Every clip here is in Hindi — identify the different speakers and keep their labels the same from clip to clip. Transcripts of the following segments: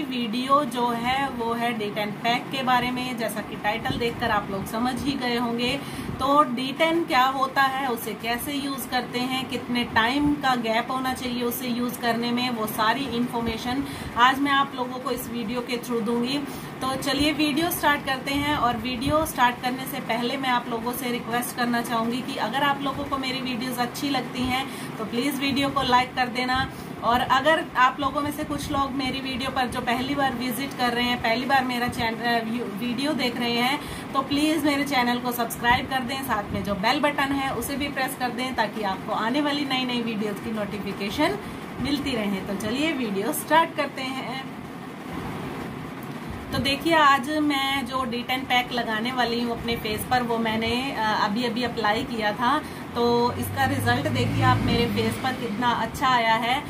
Speaker 1: वीडियो जो है वो है D10 पैक के बारे में। जैसा कि टाइटल देखकर आप लोग समझ ही गए होंगे। तो D10 क्या होता है, उसे कैसे यूज करते हैं, कितने टाइम का गैप होना चाहिए उसे यूज करने में, वो सारी इंफॉर्मेशन आज मैं आप लोगों को इस वीडियो के थ्रू दूंगी। तो चलिए वीडियो स्टार्ट करते हैं। और वीडियो स्टार्ट करने से पहले मैं आप लोगों से रिक्वेस्ट करना चाहूंगी कि अगर आप लोगों को मेरी वीडियोस अच्छी लगती हैं तो प्लीज वीडियो को लाइक कर देना। और अगर आप लोगों में से कुछ लोग मेरी वीडियो पर जो पहली बार विजिट कर रहे हैं, पहली बार मेरा वीडियो देख रहे हैं, तो प्लीज मेरे चैनल को सब्सक्राइब कर दें। साथ में जो बेल बटन है उसे भी प्रेस कर दें ताकि आपको आने वाली नई नई वीडियोस की नोटिफिकेशन मिलती रहे। तो चलिए वीडियो स्टार्ट करते हैं। तो देखिए, आज मैं जो D10 पैक लगाने वाली हूँ अपने फेस पर, वो मैंने अभी अभी अप्लाई किया था। तो इसका रिजल्ट देखिए आप मेरे फेस पर कितना अच्छा आया है।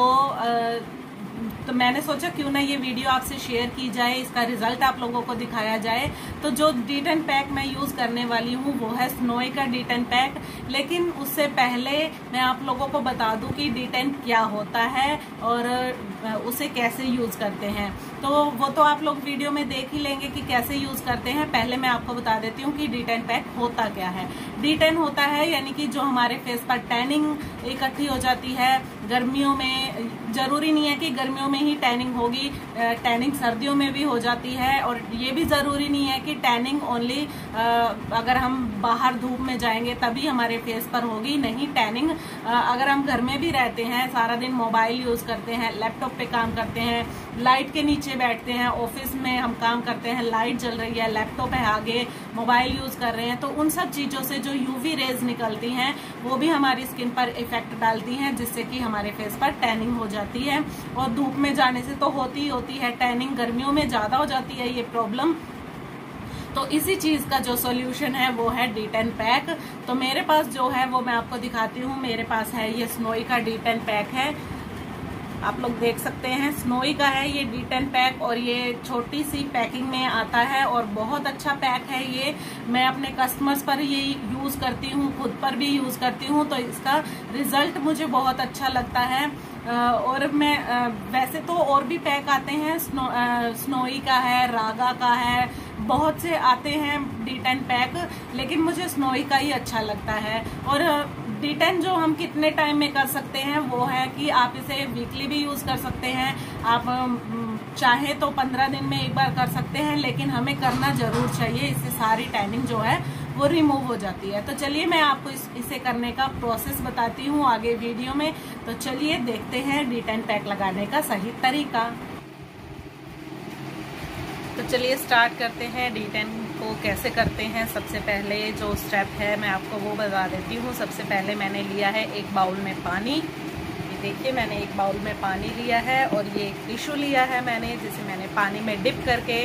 Speaker 1: तो मैंने सोचा क्यों ना ये वीडियो आपसे शेयर की जाए, इसका रिजल्ट आप लोगों को दिखाया जाए। तो जो D10 पैक मैं यूज करने वाली हूँ वो है स्नोई का D10 पैक। लेकिन उससे पहले मैं आप लोगों को बता दूं कि D10 क्या होता है और उसे कैसे यूज करते हैं। तो वो तो आप लोग वीडियो में देख ही लेंगे कि कैसे यूज करते हैं। पहले मैं आपको बता देती हूँ कि D10 पैक होता क्या है। D10 होता है यानी कि जो हमारे फेस पर टैनिंग इकट्ठी हो जाती है गर्मियों में, जरूरी नहीं है कि गर्मियों में ही टैनिंग होगी, टैनिंग सर्दियों में भी हो जाती है। और ये भी जरूरी नहीं है कि टैनिंग ओनली अगर हम बाहर धूप में जाएंगे तभी हमारे फेस पर होगी। नहीं, टैनिंग अगर हम घर में भी रहते हैं, सारा दिन मोबाइल यूज करते हैं, लैपटॉप पे काम करते हैं, लाइट के नीचे बैठते हैं, ऑफिस में हम काम करते हैं, लाइट जल रही है, लैपटॉप है आगे, मोबाइल यूज कर रहे हैं, तो उन सब चीजों से जो यूवी रेज निकलती हैं वो भी हमारी स्किन पर इफेक्ट डालती हैं, जिससे कि हमारे फेस पर टैनिंग हो जाती है। और धूप में जाने से तो होती ही होती है टैनिंग, गर्मियों में ज्यादा हो जाती है ये प्रॉब्लम। तो इसी चीज का जो सॉल्यूशन है वो है D10 पैक। तो मेरे पास जो है वो मैं आपको दिखाती हूँ। मेरे पास है ये स्नोई का D10 पैक है, आप लोग देख सकते हैं स्नोई का है ये D10 पैक। और ये छोटी सी पैकिंग में आता है और बहुत अच्छा पैक है ये। मैं अपने कस्टमर्स पर ये यूज करती हूँ, खुद पर भी यूज करती हूँ, तो इसका रिजल्ट मुझे बहुत अच्छा लगता है। और मैं वैसे तो और भी पैक आते हैं, स्नोई का है, रागा का है, बहुत से आते हैं D10 पैक, लेकिन मुझे स्नोई का ही अच्छा लगता है। और D10 जो हम कितने टाइम में कर सकते हैं वो है कि आप इसे वीकली भी यूज कर सकते हैं, आप चाहे तो 15 दिन में एक बार कर सकते हैं, लेकिन हमें करना जरूर चाहिए। इससे सारी टैनिंग जो है वो रिमूव हो जाती है। तो चलिए मैं आपको इसे करने का प्रोसेस बताती हूँ आगे वीडियो में। तो चलिए देखते हैं D10 पैक लगाने का सही तरीका। तो चलिए स्टार्ट करते हैं D10 को कैसे करते हैं। सबसे पहले जो स्टेप है मैं आपको वो बता देती हूँ। सबसे पहले मैंने लिया है एक बाउल में पानी। ये देखिए मैंने एक बाउल में पानी लिया है और ये एक टिश्यू लिया है मैंने, जिसे मैंने पानी में डिप करके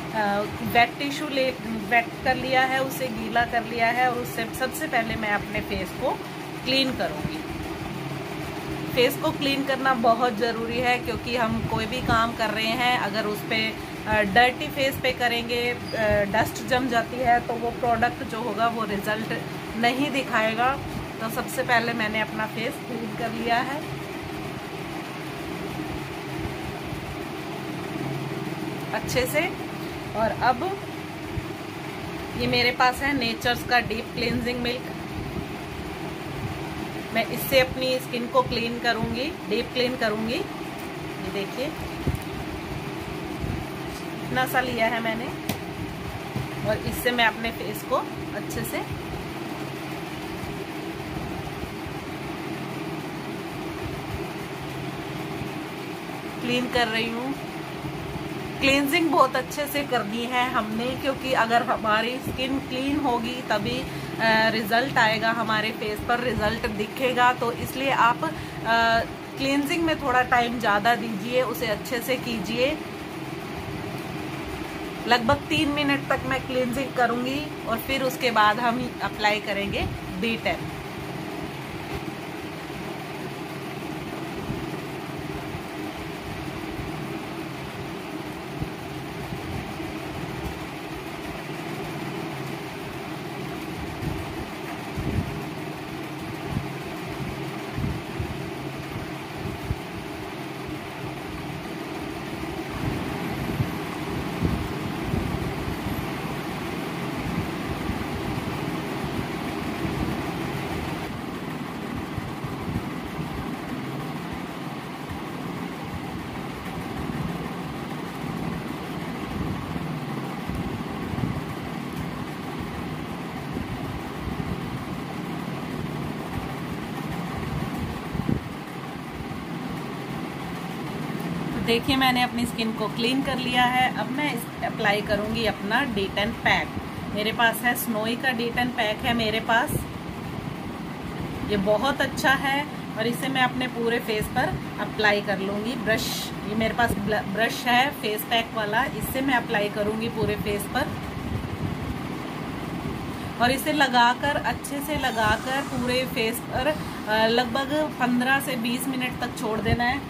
Speaker 1: वेट कर लिया है, उसे गीला कर लिया है। और उससे सबसे पहले मैं अपने फेस को क्लीन करूँगी। फेस को क्लीन करना बहुत ज़रूरी है क्योंकि हम कोई भी काम कर रहे हैं, अगर उस पर डर्टी फेस पे करेंगे, डस्ट जम जाती है, तो वो प्रोडक्ट जो होगा वो रिजल्ट नहीं दिखाएगा। तो सबसे पहले मैंने अपना फेस क्लीन कर लिया है अच्छे से। और अब ये मेरे पास है नेचर्स का डीप क्लींजिंग मिल्क। मैं इससे अपनी स्किन को क्लीन करूंगी, डीप क्लीन करूंगी। ये देखिए इतना सा लिया है मैंने और इससे मैं अपने फेस को अच्छे से क्लीन कर रही हूँ। क्लींजिंग बहुत अच्छे से करनी है हमने, क्योंकि अगर हमारी स्किन क्लीन होगी तभी रिजल्ट आएगा, हमारे फेस पर रिजल्ट दिखेगा। तो इसलिए आप क्लींजिंग में थोड़ा टाइम ज़्यादा दीजिए, उसे अच्छे से कीजिए। लगभग 3 मिनट तक मैं क्लींजिंग करूँगी और फिर उसके बाद हम अप्लाई करेंगे D10। देखिए मैंने अपनी स्किन को क्लीन कर लिया है। अब मैं अप्लाई करूँगी अपना D10 पैक। मेरे पास है स्नोई का D10 पैक है मेरे पास। ये बहुत अच्छा है और इसे मैं अपने पूरे फेस पर अप्लाई कर लूँगी। ब्रश, ये मेरे पास ब्रश है फेस पैक वाला, इससे मैं अप्लाई करूँगी पूरे फेस पर। और इसे लगाकर, अच्छे से लगाकर पूरे फेस पर लगभग 15 से 20 मिनट तक छोड़ देना है।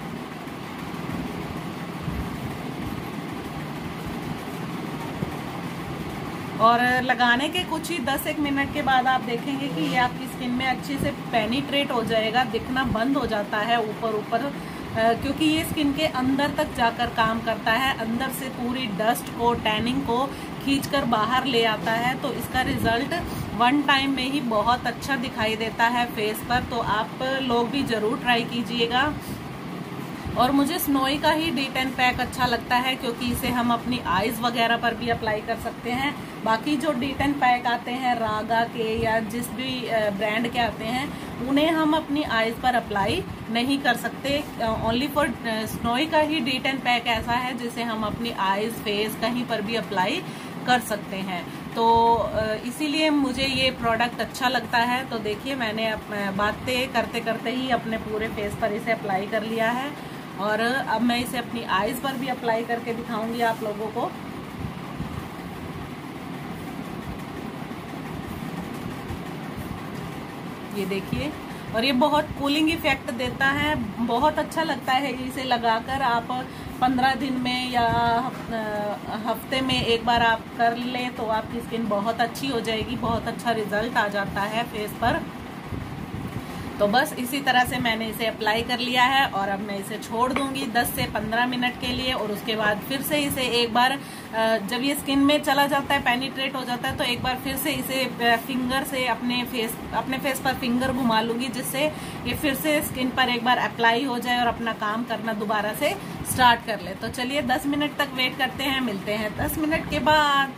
Speaker 1: और लगाने के कुछ ही 10-1 मिनट के बाद आप देखेंगे कि ये आपकी स्किन में अच्छे से पेनिट्रेट हो जाएगा, दिखना बंद हो जाता है ऊपर, क्योंकि ये स्किन के अंदर तक जाकर काम करता है, अंदर से पूरी डस्ट को, टैनिंग को खींचकर बाहर ले आता है। तो इसका रिजल्ट 1 टाइम में ही बहुत अच्छा दिखाई देता है फेस पर। तो आप लोग भी ज़रूर ट्राई कीजिएगा। और मुझे स्नोई का ही D10 पैक अच्छा लगता है, क्योंकि इसे हम अपनी आईज वगैरह पर भी अप्लाई कर सकते हैं। बाकी जो D10 पैक आते हैं रागा के या जिस भी ब्रांड के आते हैं, उन्हें हम अपनी आईज पर अप्लाई नहीं कर सकते। ओनली फॉर स्नोई का ही D10 पैक ऐसा है जिसे हम अपनी आईज, फेस कहीं पर भी अप्लाई कर सकते हैं। तो इसीलिए मुझे ये प्रोडक्ट अच्छा लगता है। तो देखिए मैंने बातें करते करते ही अपने पूरे फेस पर इसे अप्लाई कर लिया है। और अब मैं इसे अपनी आईज पर भी अप्लाई करके दिखाऊंगी आप लोगों को। ये देखिए, और ये बहुत कूलिंग इफेक्ट देता है, बहुत अच्छा लगता है इसे लगाकर। आप 15 दिन में या हफ्ते में एक बार आप कर ले तो आपकी स्किन बहुत अच्छी हो जाएगी, बहुत अच्छा रिजल्ट आ जाता है फेस पर। तो बस इसी तरह से मैंने इसे अप्लाई कर लिया है और अब मैं इसे छोड़ दूंगी 10 से 15 मिनट के लिए। और उसके बाद फिर से इसे एक बार, जब ये स्किन में चला जाता है, पेनिट्रेट हो जाता है, तो एक बार फिर से इसे फिंगर से अपने फेस पर फिंगर घुमा लूंगी, जिससे ये फिर से स्किन पर एक बार अप्लाई हो जाए और अपना काम करना दोबारा से स्टार्ट कर ले। तो चलिए 10 मिनट तक वेट करते हैं, मिलते हैं 10 मिनट के बाद।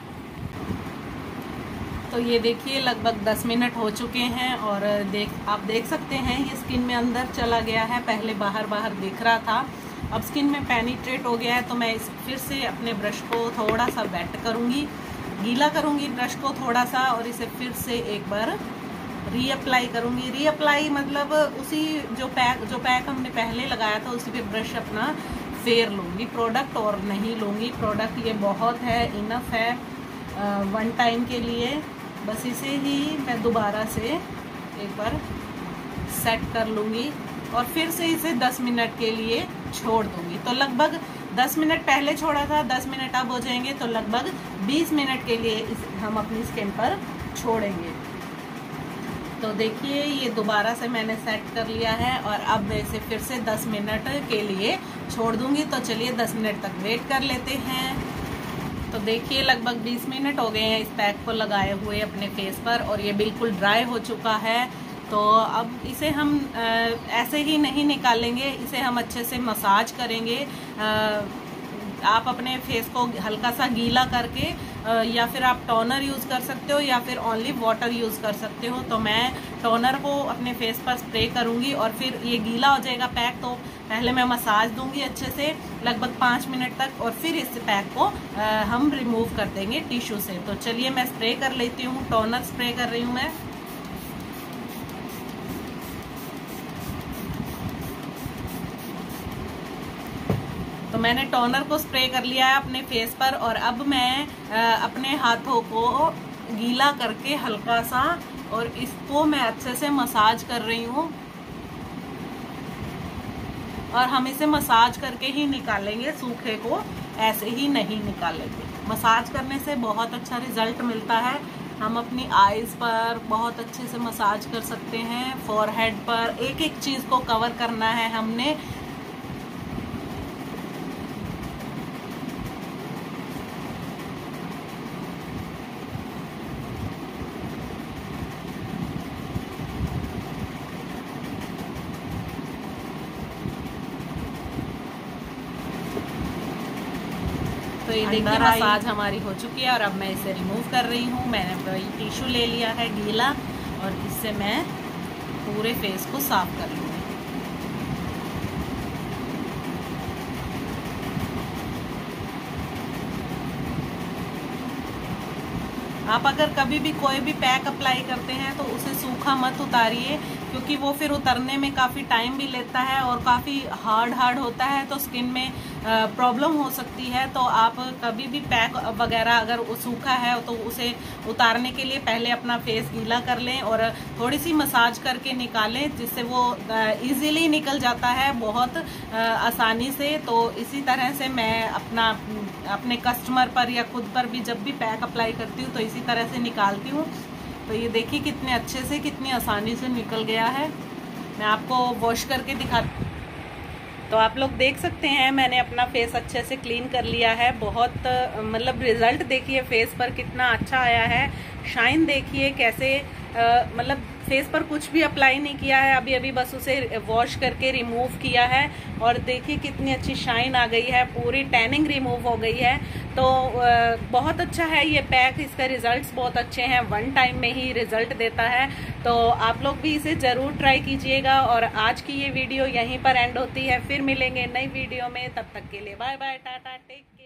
Speaker 1: तो ये देखिए लगभग 10 मिनट हो चुके हैं और आप देख सकते हैं ये स्किन में अंदर चला गया है। पहले बाहर दिख रहा था, अब स्किन में पेनिट्रेट हो गया है। तो मैं फिर से अपने ब्रश को थोड़ा सा वेट करूँगी, गीला करूँगी ब्रश को थोड़ा सा, और इसे फिर से एक बार रीअप्लाई करूँगी। रीअप्लाई मतलब उसी जो पैक हमने पहले लगाया था उसी पे ब्रश अपना फेर लूँगी। प्रोडक्ट और नहीं लूँगी, प्रोडक्ट ये बहुत है, इनफ है 1 टाइम के लिए। बस इसे ही मैं दोबारा से एक बार सेट कर लूँगी और फिर से इसे 10 मिनट के लिए छोड़ दूँगी। तो लगभग 10 मिनट पहले छोड़ा था, 10 मिनट अब हो जाएंगे, तो लगभग 20 मिनट के लिए हम अपनी स्किन पर छोड़ेंगे। तो देखिए ये दोबारा से मैंने सेट कर लिया है और अब मैं इसे फिर से 10 मिनट के लिए छोड़ दूँगी। तो चलिए 10 मिनट तक वेट कर लेते हैं। तो देखिए लगभग 20 मिनट हो गए हैं इस पैक को लगाए हुए अपने फेस पर और ये बिल्कुल ड्राई हो चुका है। तो अब इसे हम ऐसे ही नहीं निकालेंगे, इसे हम अच्छे से मसाज करेंगे। आप अपने फेस को हल्का सा गीला करके या फिर आप टोनर यूज़ कर सकते हो या फिर ओनली वाटर यूज़ कर सकते हो। तो मैं टोनर को अपने फेस पर स्प्रे करूँगी और फिर ये गीला हो जाएगा पैक, तो पहले मैं मसाज दूंगी अच्छे से लगभग 5 मिनट तक और फिर इस पैक को हम रिमूव कर देंगे टिश्यू से। तो चलिए मैं स्प्रे कर लेती हूँ, टोनर स्प्रे कर रही हूँ मैं। तो मैंने टोनर को स्प्रे कर लिया है अपने फेस पर और अब मैं अपने हाथों को गीला करके हल्का सा और इसको मैं अच्छे से मसाज कर रही हूँ और हम इसे मसाज करके ही निकालेंगे, सूखे को ऐसे ही नहीं निकालेंगे। मसाज करने से बहुत अच्छा रिजल्ट मिलता है। हम अपनी आईज पर बहुत अच्छे से मसाज कर सकते हैं, फोरहेड पर एक एक चीज़ को कवर करना है हमने। तो ये देखिए मसाज हमारी हो चुकी है और अब मैं इसे रिमूव कर रही हूँ। मैंने वही टिश्यू ले लिया है गीला और इससे मैं पूरे फेस को साफ कर लूँगी। आप अगर कभी भी कोई भी पैक अप्लाई करते हैं तो उसे सूखा मत उतारिए, क्योंकि वो फिर उतरने में काफ़ी टाइम भी लेता है और काफ़ी हार्ड होता है, तो स्किन में प्रॉब्लम हो सकती है। तो आप कभी भी पैक वगैरह अगर सूखा है तो उसे उतारने के लिए पहले अपना फेस गीला कर लें और थोड़ी सी मसाज करके निकालें, जिससे वो इजीली निकल जाता है बहुत आसानी से। तो इसी तरह से मैं अपने कस्टमर पर या खुद पर भी जब भी पैक अप्लाई करती हूँ तो इसी तरह से निकालती हूँ। तो ये देखिए कितने अच्छे से, कितनी आसानी से निकल गया है। मैं आपको वॉश करके दिखाती हूँ। तो आप लोग देख सकते हैं मैंने अपना फेस अच्छे से क्लीन कर लिया है। बहुत मतलब रिजल्ट देखिए फेस पर कितना अच्छा आया है। शाइन देखिए कैसे, मतलब फेस पर कुछ भी अप्लाई नहीं किया है, अभी अभी बस उसे वॉश करके रिमूव किया है और देखिए कितनी अच्छी शाइन आ गई है, पूरी टैनिंग रिमूव हो गई है। तो बहुत अच्छा है ये पैक, इसका रिजल्ट्स बहुत अच्छे हैं, 1 टाइम में ही रिजल्ट देता है। तो आप लोग भी इसे जरूर ट्राई कीजिएगा। और आज की ये वीडियो यहीं पर एंड होती है, फिर मिलेंगे नई वीडियो में, तब तक के लिए बाय बाय, टाटा, टेक।